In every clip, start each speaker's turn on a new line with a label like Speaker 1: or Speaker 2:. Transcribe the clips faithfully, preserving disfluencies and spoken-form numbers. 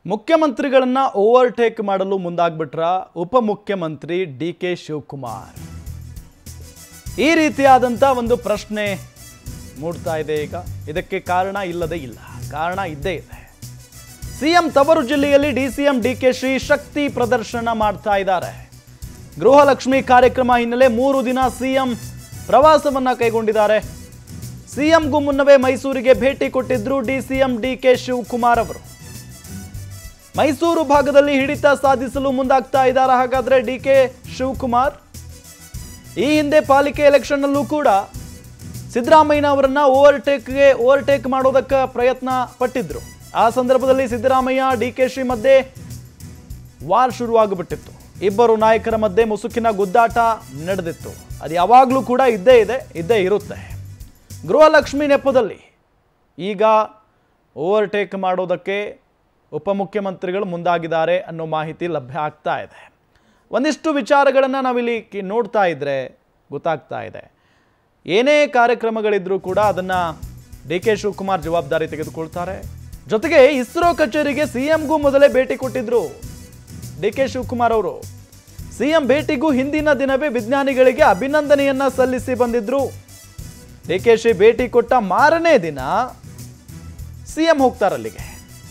Speaker 1: ಮುಖ್ಯಮಂತ್ರಿಗಳನ್ನ overtake ಮಾಡಲು ಮುಂದಾಗ್ಬಿಟ್ರ ಉಪಮುಖ್ಯಮಂತ್ರಿ D K Shivakumar. ಈ ರೀತಿಯಾದಂತ ಒಂದು ಪ್ರಶ್ನೆ ಮೂಡ್ತಾ ಇದೆ. ಈಗ ಇದಕ್ಕೆ ಕಾರಣ ಇಲ್ಲದೆ ಇಲ್ಲ, ಕಾರಣ ಇದ್ದೇ ಇದೆ. ಸಿಎಂ ತವರು ಜಿಲ್ಲೆಯಲ್ಲಿ ಡಿಸಿಎಂ ಡಿಕೆ ಶ್ರೀ ಶಕ್ತಿ ಪ್ರದರ್ಶನ ಮಾಡ್ತಾ ಇದ್ದಾರೆ. ಗೃಹಲಕ್ಷ್ಮಿ ಕಾರ್ಯಕ್ರಮ ಹಿನ್ನೆಲೆ ಮೂರು ದಿನ ಸಿಎಂ ಪ್ರವಾಸವನ್ನ ಕೈಗೊಂಡಿದ್ದಾರೆ. ಸಿಎಂಗೂ ಮುನ್ನವೇ ಮೈಸೂರಿಗೆ ಭೇಟಿ ಕೊಟ್ಟಿದ್ರು ಡಿಸಿಎಂ ಡಿಕೆ ಶಿವಕುಮಾರ್ ಅವರು. ಮೈಸೂರು ಭಾಗದಲ್ಲಿ ಹಿಡಿತ ಸಾಧಿಸಲು ಮುಂದಾಗ್ತಾ ಇದ್ದಾರೆ ಹಾಗಾದ್ರೆ ಡಿಕೆ ಶಿವಕುಮಾರ್. ಈ ಹಿಂದೆ ಪಾಲಿಕೆ ಎಲೆಕ್ಷನ್ ಅಲ್ಲೂ ಕೂಡ ಸಿದ್ದರಾಮಯ್ಯ ಅವರನ್ನ ಓವರ್ಟೇಕ್ಗೆ ಓವರ್ಟೇಕ್ ಮಾಡೋದಕ್ಕೆ ಪ್ರಯತ್ನ ಪಟ್ಟಿದ್ರು. ಆ ಸಂದರ್ಭದಲ್ಲಿ ಸಿದ್ದರಾಮಯ್ಯ ಡಿಕೆ ಶ್ರೀ ಮಧ್ಯೆ ವಾರ್ ಶುರುವಾಗ್ಬಿಟ್ಟಿತ್ತು. ಇಬ್ಬರು ನಾಯಕರ ಮಧ್ಯೆ ಮುಸುಕಿನ ಗುದ್ದಾಟ ನಡೆದಿತ್ತು. ಅದು ಯಾವಾಗಲೂ ಕೂಡ ಇದ್ದೇ ಇದೆ, ಇದ್ದೇ ಇರುತ್ತೆ. ಗೃಹಲಕ್ಷ್ಮಿ ನೆಪದಲ್ಲಿ ಈಗ ಓವರ್ಟೇಕ್ ಮಾಡೋದಕ್ಕೆ ಉಪಮುಖ್ಯಮಂತ್ರಿಗಳು ಮುಂದಾಗಿದ್ದಾರೆ ಅನ್ನೋ ಮಾಹಿತಿ ಲಭ್ಯ ಆಗ್ತಾ ಇದೆ. ಒಂದಿಷ್ಟು ವಿಚಾರಗಳನ್ನು ನಾವಿಲ್ಲಿ ನೋಡ್ತಾ ಇದ್ರೆ ಗೊತ್ತಾಗ್ತಾ ಇದೆ. ಏನೇ ಕಾರ್ಯಕ್ರಮಗಳಿದ್ರೂ ಕೂಡ ಅದನ್ನು ಡಿ ಕೆ ಶಿವಕುಮಾರ್ ಜವಾಬ್ದಾರಿ ತೆಗೆದುಕೊಳ್ತಾರೆ. ಜೊತೆಗೆ ಇಸ್ರೋ ಕಚೇರಿಗೆ ಸಿಎಂಗೂ ಮೊದಲೇ ಭೇಟಿ ಕೊಟ್ಟಿದ್ರು ಡಿ ಕೆ ಶಿವಕುಮಾರ್ ಅವರು. ಸಿಎಂ ಭೇಟಿಗೂ ಹಿಂದಿನ ದಿನವೇ ವಿಜ್ಞಾನಿಗಳಿಗೆ ಅಭಿನಂದನೆಯನ್ನ ಸಲ್ಲಿಸಿ ಬಂದಿದ್ರು. ಡಿ ಕೆ ಶಿ ಭೇಟಿ ಕೊಟ್ಟ ಮಾರನೇ ದಿನ ಸಿಎಂ ಹೋಗ್ತಾರಲ್ಲಿಗೆ.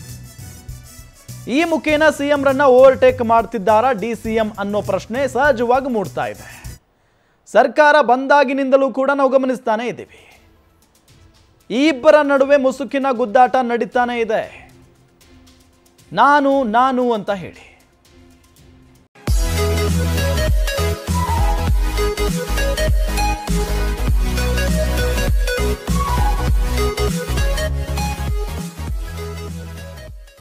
Speaker 1: ಈ ಮುಖೇನ ಸಿಎಂ ರನ್ನ ಓವರ್ಟೇಕ್ ಮಾಡ್ತಿದ್ದಾರಾ ಡಿಸಿಎಂ ಅನ್ನೋ ಪ್ರಶ್ನೆ ಸಹಜವಾಗಿ ಮೂಡ್ತಾ ಇದೆ. ಸರ್ಕಾರ ಬಂದಾಗಿನಿಂದಲೂ ಕೂಡ ನಾವು ಗಮನಿಸ್ತಾನೆ ಇದ್ದೀವಿ. ಈ ಇಬ್ಬರ ನಡುವೆ ಮುಸುಕಿನ ಗುದ್ದಾಟ ನಡೀತಾನೆ ಇದೆ. ನಾನು ನಾನು ಅಂತ ಹೇಳಿ